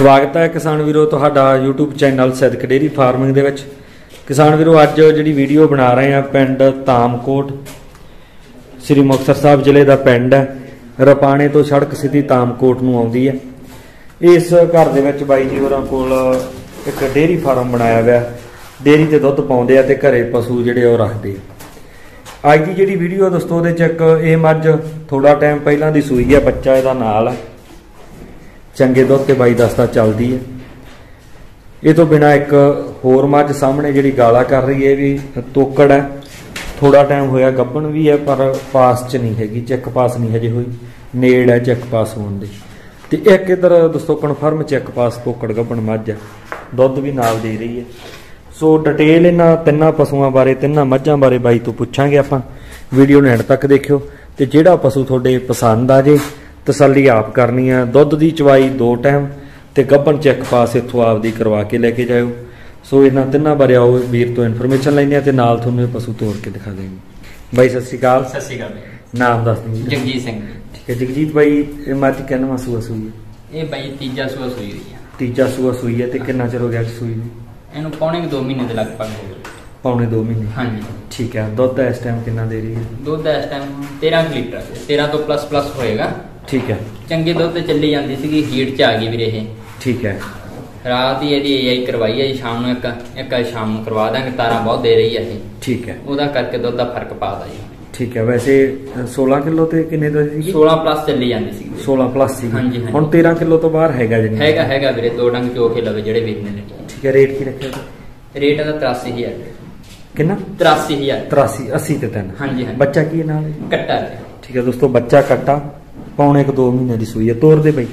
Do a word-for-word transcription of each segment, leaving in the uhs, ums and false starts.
स्वागत है किसान वीरो तुहाडा YouTube channel Siddak dairy farming दे विच। किसान वीरो अज जिहड़ी वीडियो बना रहे हैं पिंड तामकोट श्री मुक्तसर साहब जिले का पिंड है। रपाणे तो सड़क सीधी तामकोट नूं आउंदी है। इस घर दे विच बाई जी होरां कोल एक डेयरी फार्म बनाया हुआ, डेयरी ते दुध पाउंदे आ ते घरे पशु जिहड़े ओह रखदे। अज की जिहड़ी वीडियो दोस्तों उहदे च एक ये मੱਝ थोड़ा टाइम पहलां दी सूई है, बच्चा इहदा नाल है, चंगे दुध ते बाई दसदा चलदी है। ये तो बिना एक होर मੱਝ सामने जिहड़ी गाला कर रही है, भी तोकड़ है, थोड़ा टाइम होया गब्बन भी है पर पास च नहीं हैगी, चैक पास नहीं हजे हुई, नेड़ है चैक पास होने दे। ते एक इधर दोस्तों कन्फर्म चैक पास तोकड़ गब्बन मੱਝ है, दुध भी नाल दे रही है। सो डिटेल इन्हां तिन्नां पशुओं बारे तिन्नां मੱਝਾਂ बारे बाई तो पुछांगे आपां। वीडियो ने एंड तक देखियो ते जिहड़ा पशु तुहाडे पसंद आ जे तसल्ली आप करनी है। दुध की चवाई दो टाइम ते गब्बन चैक पास इत्थों आपदी करवा के लैके जाओ। सो इन्हां तिन्नां बारे आओ वीर तो इन्फॉर्मेशन लैंदे आ ते नाल तुहानूं पशु तोड़ के दिखा देंगे। बाई सत श्री अकाल। सत श्री अकाल। नाम दस दो। जगजीत सिंह। ठीक है जगजीत भाई, ये मੱਝ किन्नवां सूआ सूई है? ये भाई तीजा सूआ सूई हुई है। तीजा सूआ सूई है ते कितना चिर हो गया सूई नूं? इहनूं पौने दो महीने दे लगभग हो गए। पौने दो महीने। हाँ जी ठीक है। दुध इस टाइम कितना दे रही है? दुध इस टाइम तेरह लीटर, तेरह तो प्लस प्लस होएगा। ठीक है। चंगे दुध ते चली जाती सी, हीट च आ गई वीरे ये। ठीक है। रात ही यदि एआई करवाई है, शाम नूं एक एक शाम नूं करवा देंगे, तारा बहुत दे रही है ये। ठीक है। ਉਹਦਾ ਕਰਕੇ ਦੁੱਧ ਦਾ ਫਰਕ ਪਾਦਾ ਜੀ। ठीक है। वैसे सोलह किलो ਤੇ ਕਿੰਨੇ ਦਾ ਸੀ? सोलह प्लस ਚੱਲੀ ਜਾਂਦੀ ਸੀ। सोलह प्लस ਸੀ। ਹਾਂਜੀ ਹੁਣ तेरह किलो ਤੋਂ ਬਾਹਰ ਹੈਗਾ ਜੀ? ਹੈਗਾ ਹੈਗਾ ਵੀਰੇ, ਦੋ ਡੰਗ ਚੋਖੇ ਲਵੇ ਜਿਹੜੇ ਵੇਚਣੇ ਨੇ। ठीक है। रेट ਕੀ ਰੱਖਿਆ? ਰੇਟ ਇਹਦਾ तिरासी हज़ार। कितना? तिरासी हज़ार। तिरासी अस्सी ते तीन। हाँ जी हाँ। बच्चा की नाल है? कट्टा। ठीक है दोस्तों, बच्चा कट्टा पौने एक दो महीने की सूई है। तोड़ दे भाई।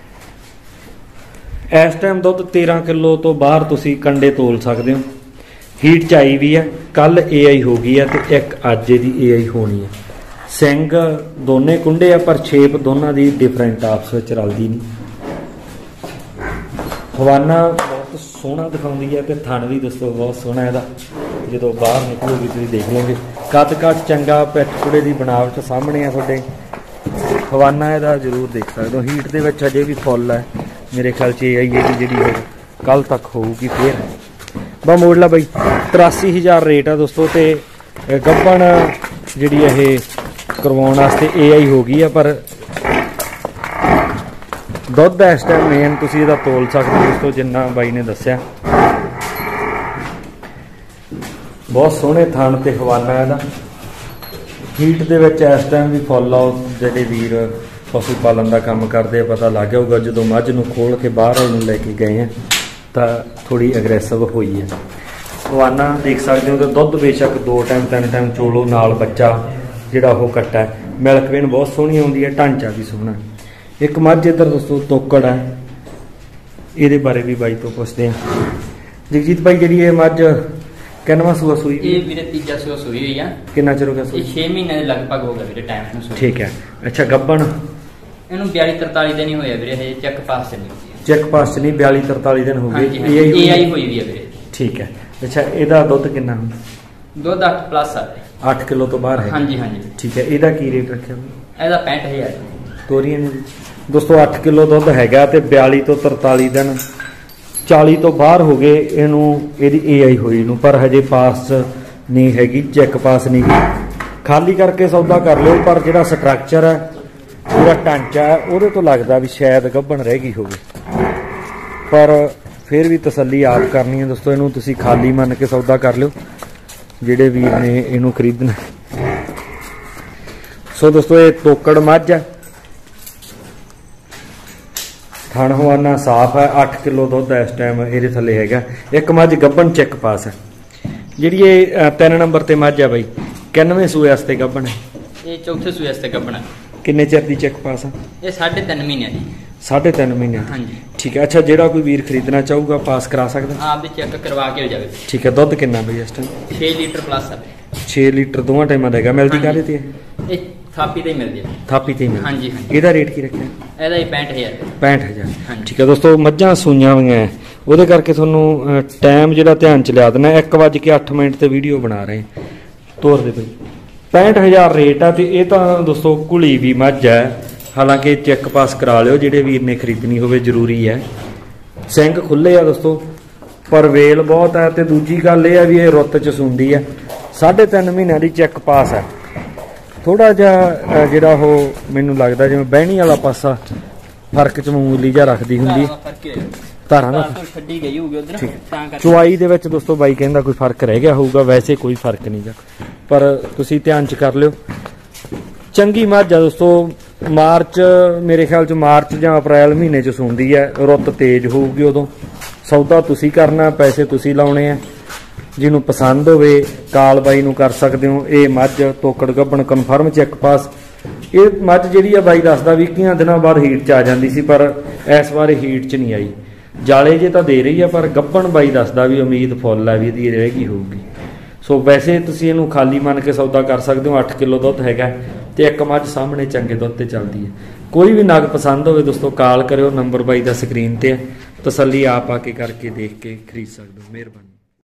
इस टाइम दुध तेरह किलो तो बाहर तुसी कंडे तोल सकते हो। हीट च आई भी है, कल ए आई हो गई है तो एक अज दी ए आई होनी है। सिंग दोने कुंडे है पर शेप दोनों की डिफरेंट आपस में रलती नहीं। हवाना बहुत सोहना दिखाती है तो थन भी दोस्तों बहुत सोहना है। जो बाहर निकलोगे तुम देख लोगे, कद कट चंगा, पिठपुड़े की बनावट सामने है थोड़े। हवाना यदा जरूर देख सकते हो। हीट के अजे भी फुल है, मेरे ख्याल से आई है कि जी कल तक होगी फिर। बस मोड़ला बई तिरासी हज़ार रेट है दोस्तों। तो गब्बन जी करवाने वास्ते ए आई हो गई है, पर दुध इस टाइम मेन तुम इसका तोल सकते हो दोस्तों जिन्ना बाई ने दसिया। बहुत सोहने थान ते हवाना है। हीट के इस टाइम भी फुल आओ जेडे वीर पशु पालन का काम करते पता लग गया होगा। जो मੱਝ नूं खोल के बाहर लैके गए हैं तो थोड़ी अग्रैसिव हुई है। हवाना देख सकते हो तो दुध बेशक दो टाइम तीन टाइम चोलो, नाल बच्चा जिहड़ा वो कट्टा है। मिल्क वेन बहुत सोहनी आउंदी है, ढांचा भी सोहना। एक मੱਝ इधर दोस्तों तोकड़ है, ये बारे भी बाई तो पुछते हैं। जगजीत भाई जी ये मੱਝ किन्नवां सूआ सूई? ये वीरे तीजा सूआ सूई हुई है। कितना चिर हो गया सूई? छह महीने दे लगभग हो गया वीरे टाइम नूं सूई। ठीक है। अच्छा गब्बन इहनूं बयाली तरताली दिन ही होया वीरे, ये चेक पास चली हुई है। चेक पास नहीं बयाली तरताली दिन हो गए। ए आई हुई हुई है वीरे। ठीक है। अच्छा इहदा दुध कितना? दुध आठ प्लस आ आठ किलो तो बाहर है। हाँ जी हाँ जी। ठीक है। इहदा की रेट रखिया? ਇਹਦਾ पैंठ हज़ार। तोरियां ने दोस्तों आठ किलो दुध हैगा ते बयाली तो तरताली दिन चाली तो बाहर हो गए। इनू यदि ए आई हुई नू पर हजे पास नहीं हैगी, चेक पास नहीं गई। खाली करके सौदा कर लो, पर जिहड़ा स्ट्रक्चर है पूरा ढांचा है उहदे तो लगता भी शायद गब्बन रह गई होगी, पर फिर भी तसल्ली आप करनी है दोस्तों। इनू तुसी खाली मन के सौदा कर लो जिहड़े वीर ने इनू खरीदना। सो दोस्तों ये तोकड़ मੱਝ है, थण हवाना साफ है। अठ किलो दुध इस टाइम ये थले है। एक मੱਝ गब्बन चेक पास है। जी ये तीन नंबर ते मੱਝ है बाई, किन्नवें सूए वास्ते गब्बन है? ये चौथे सूए वास्ते गब्बन है। किन्ने चिर दी चेक पास है? ये साढ़े तीन महीने दी। साढ़े तीन महीने? हाँ जी। ठीक है। अच्छा जेड़ा कोई वीर खरीदना चाहूगा पास करा सकदा? आप भी चेक करवा के हो जाए। ठीक है। दुध कितना बई इस टाइम? छह लीटर प्लस है। छह लीटर दोवां टाइमां दा हैगा। मिलदी काहदे ते? ये थापी ते मिल जाए। थापी ते मिल। हाँ जी हाँ। ਇਹਦਾ रेट की रखिया? ਇਹਦਾ ही पैंठ हज़ार। पैंठ हज़ार। ठीक है दोस्तों, मੱਝਾਂ सूईਆਂ ਹੋਈਆਂ है ਉਹਦੇ ਕਰਕੇ ਤੁਹਾਨੂੰ टाइम ਜਿਹੜਾ ਧਿਆਨ ਚ ਲਿਆ ਦੇਣਾ। एक वज के अठ मिनट ਤੇ ਵੀਡੀਓ ਬਣਾ ਰਹੇ ਤੋਰ ਦੇ ਬਈ। पैंठ हज़ार रेट है। तो ये तो दोस्तों घुली भी मੱਝ है, हालांकि चेक पास करा लियो जिहड़े वीर ने खरीदनी होवे, जरूरी है। ਸਿੰਘ ਖੁੱਲੇ ਆ ਦੋਸਤੋ, ਪਰ ਵੇਲ ਬਹੁਤ ਹੈ। ਤੇ ਦੂਜੀ ਗੱਲ ਇਹ ਆ ਵੀ ਇਹ ਰੁੱਤ ਚ ਸੂੰਦੀ ਹੈ। ਸਾਢੇ ਤਿੰਨ ਮਹੀਨਿਆਂ ਦੀ ਚੈੱਕ ਪਾਸ ਹੈ। ਥੋੜਾ ਜਿਹਾ ਜਿਹੜਾ ਉਹ ਮੈਨੂੰ ਲੱਗਦਾ ਜਿਵੇਂ ਬਹਿਣੀ ਵਾਲਾ ਪਾਸਾ ਫਰਕ ਚ ਮਾਮੂਲੀ ਜਿਹਾ ਰੱਖਦੀ ਹੁੰਦੀ ਧਾਰਾਂ ਦਾ। ਚੁਆਈ ਦੇ ਵਿੱਚ ਦੋਸਤੋ ਬਾਈ ਕਹਿੰਦਾ ਕੋਈ ਫਰਕ ਰਹਿ ਗਿਆ ਹੋਊਗਾ, ਵੈਸੇ ਕੋਈ ਫਰਕ ਨਹੀਂ ਗਾ, ਪਰ ਤੁਸੀਂ ਧਿਆਨ ਚ ਕਰ ਲਿਓ। ਚੰਗੀ ਮੱਝ ਆ ਦੋਸਤੋ। ਮਾਰਚ ਮੇਰੇ ਖਿਆਲ ਚ ਮਾਰਚ ਜਾਂ ਅਪ੍ਰੈਲ ਮਹੀਨੇ ਚ ਸੂੰਦੀ ਹੈ। ਰੁੱਤ ਤੇਜ਼ ਹੋਊਗੀ ਉਦੋਂ। ਸੌਦਾ ਤੁਸੀਂ ਕਰਨਾ, ਪੈਸੇ ਤੁਸੀਂ ਲਾਉਣੇ ਆ। ਜਿਹਨੂੰ ਪਸੰਦ ਹੋਵੇ ਕਾਲ ਬਾਈ ਨੂੰ ਕਰ ਸਕਦੇ ਹੋ। ਇਹ ਮੱਝ ਤੋਕੜ ਗੱਭਣ ਕਨਫਰਮ ਚੈੱਕ ਪਾਸ। ਇਹ ਮੱਝ ਜਿਹੜੀ ਆ ਬਾਈ ਦੱਸਦਾ ਵੀ ਇੱਕੀਆਂ ਦਿਨਾਂ ਬਾਅਦ ਹੀਟ ਚ ਆ ਜਾਂਦੀ ਸੀ, ਪਰ ਇਸ ਵਾਰ ਹੀਟ ਚ ਨਹੀਂ ਆਈ। ਜਾਲੇ ਜੇ ਤਾਂ ਦੇ ਰਹੀ ਆ, ਪਰ ਗੱਭਣ ਬਾਈ ਦੱਸਦਾ ਵੀ ਉਮੀਦ ਫੁੱਲ ਆ ਵੀ ਇਹਦੀ ਰਹੇਗੀ ਹੋਊਗੀ। ਸੋ ਵੈਸੇ ਤੁਸੀਂ ਇਹਨੂੰ ਖਾਲੀ ਮੰਨ ਕੇ ਸੌਦਾ ਕਰ ਸਕਦੇ ਹੋ। ਅੱਠ ਕਿਲੋ ਦੁੱਧ ਹੈਗਾ ਤੇ ਇੱਕ ਮੱਝ ਸਾਹਮਣੇ ਚੰਗੇ ਦੁੱਧ ਤੇ ਚੱਲਦੀ ਹੈ। ਕੋਈ ਵੀ ਨਗ ਪਸੰਦ ਹੋਵੇ ਦੋਸਤੋ ਕਾਲ ਕਰਿਓ, ਨੰਬਰ ਬਾਈ ਦਾ ਸਕਰੀਨ ਤੇ ਹੈ। ਤਸੱਲੀ ਆਪ ਆ ਕੇ ਕਰਕੇ ਦੇਖ ਕੇ ਖਰੀਦ ਸਕਦੇ ਹੋ। ਮਿਹਰਬਾਨੀ।